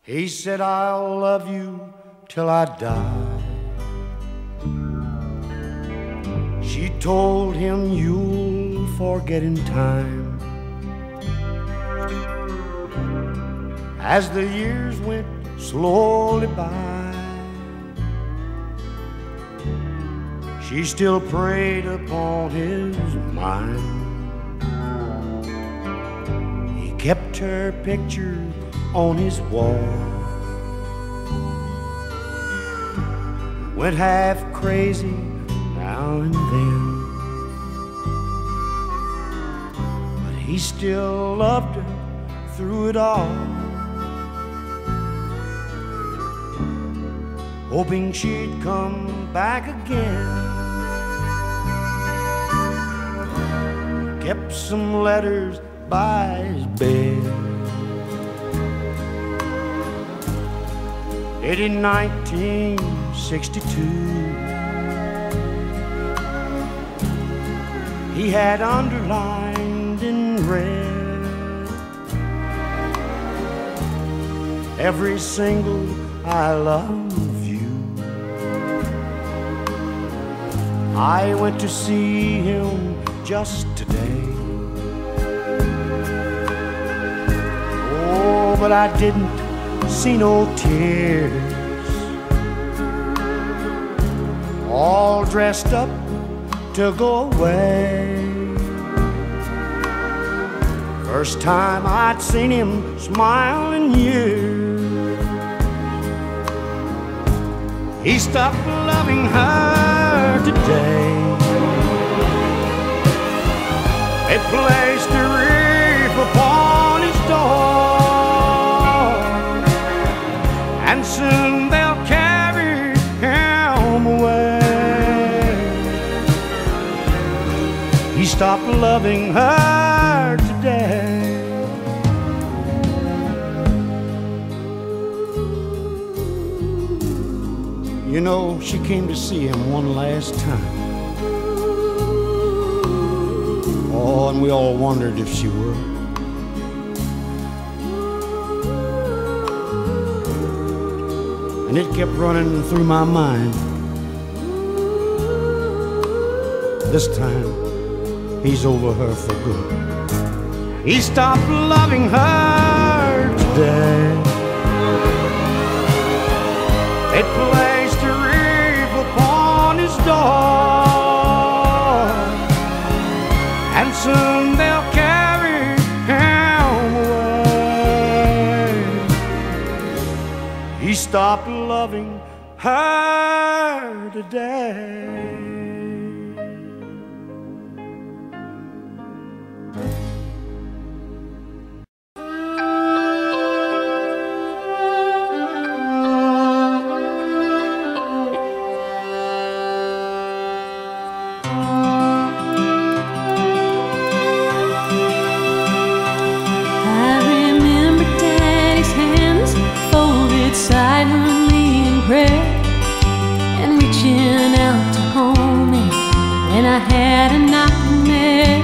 He said, I'll love you till I die. She told him, you'll forget in time. As the years went slowly by, she still preyed upon his mind. He kept her picture on his wall, went half crazy now and then, but he still loved her through it all, hoping she'd come back again. Kept some letters by his bed, dated 1962. He had underlined in red every single I love you. I went to see him just today. Oh, but I didn't see no tears. All dressed up to go away. First time I'd seen him smile in years. He stopped loving her today. They placed a wreath upon his door, and soon they'll carry him away. He stopped loving her today. You know, she came to see him one last time. Oh, and we all wondered if she would. And it kept running through my mind. This time, he's over her for good. He stopped loving her today. It placed a wreath upon his door, and soon they'll carry him away. He stopped loving her today. Silently in prayer and reaching out to hold me when I had a nightmare.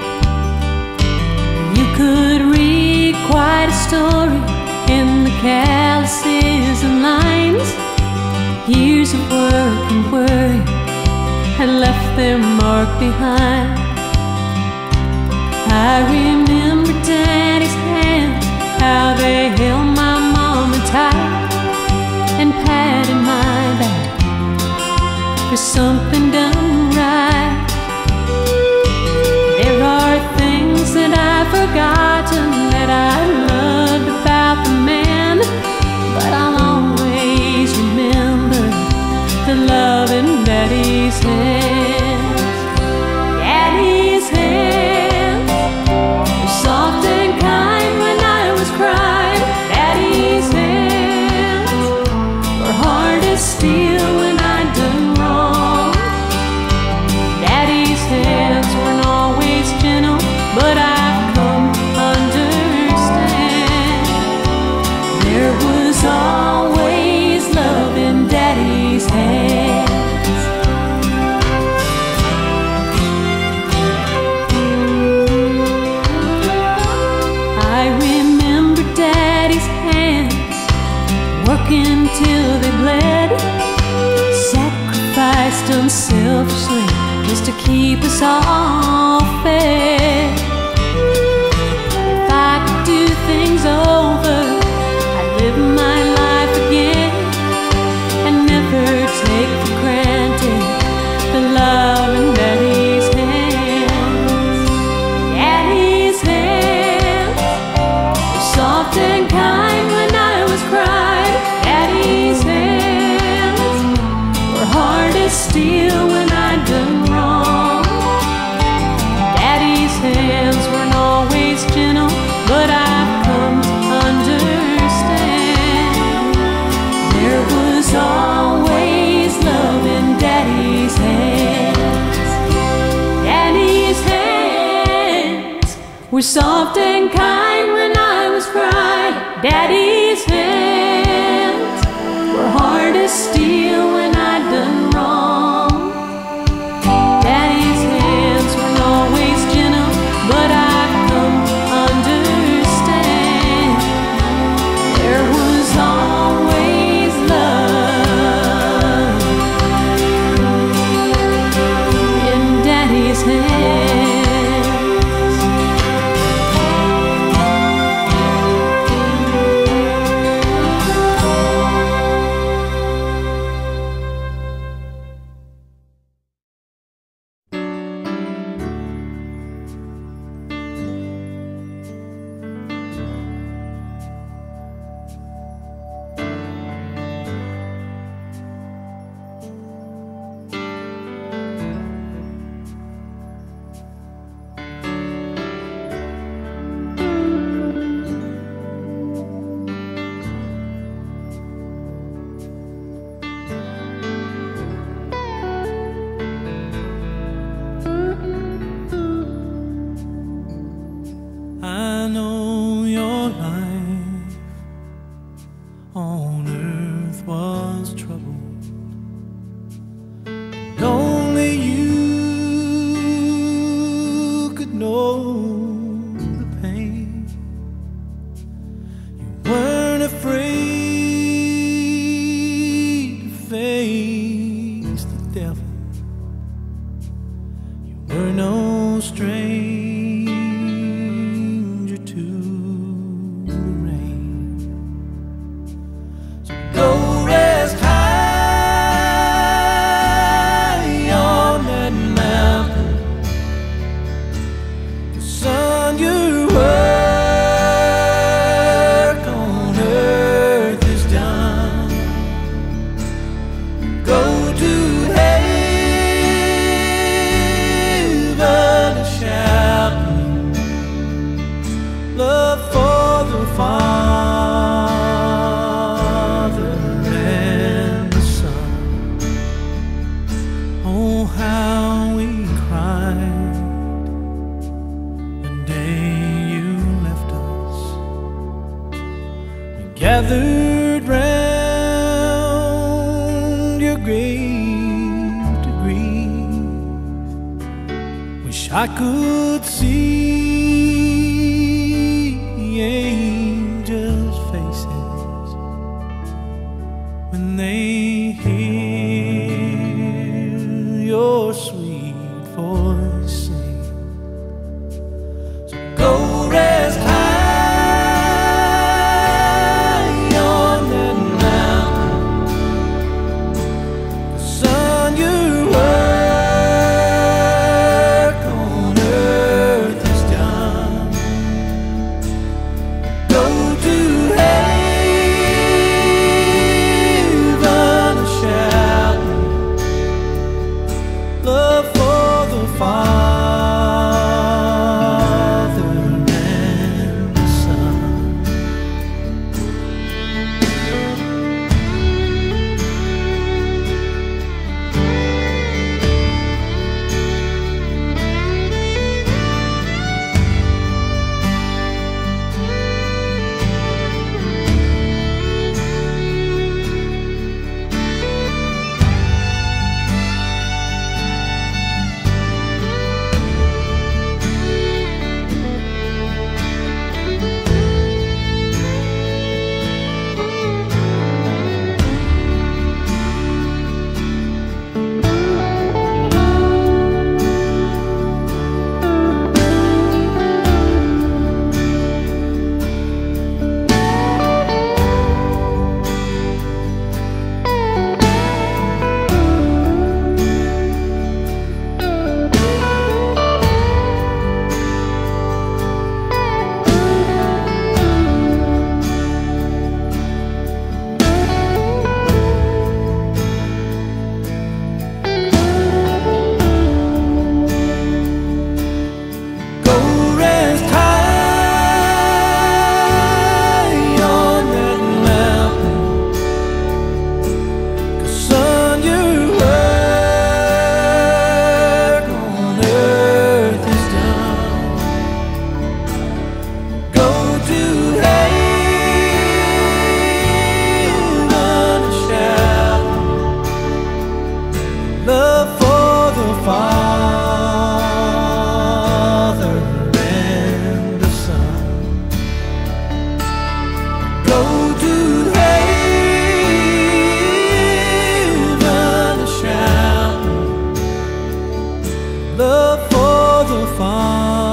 You could read quite a story in the calluses and lines. Years of work and worry had left their mark behind. I remember Daddy's hands, how they held my mama tight and patted my back for something done right. There are things that I've forgotten that I loved about the man, but I'll always remember the love in Daddy's hands. Daddy's hands were soft and kind when I was crying. Daddy's hands hard as steel when I'd done wrong. broken till they bled, sacrificed unselfishly just to keep us all fed. If I could do things over, I'd live my life again and never take for granted the love in Daddy's hands. Daddy's hands were soft and kind when I was cried. Daddy's hands were hard as steel when I'd done wrong. Daddy's hands weren't always gentle, but I've come to understand there was always love in Daddy's hands. Daddy's hands were soft and kind when I was cried. Daddy's hands were hard as steel when I'd done wrong. Daddy's hands weren't always gentle, but I've come to understand there was always love in Daddy's hands. I know your life on earth was troubled, and only you could know the pain. You weren't afraid to face the devil. You were no stranger to the rain. So go rest high on that mountain. The sun, your work on earth is done. Go to heaven a shouting love for the Father and the Son. Oh, how we cried the day you left us. We gathered round your grave to grieve. Wish I could see angels' faces when they hear your sweet voice sing. So go rest high on that mountain. The sun, your work on earth is done. Go to heaven a shouting love the farm.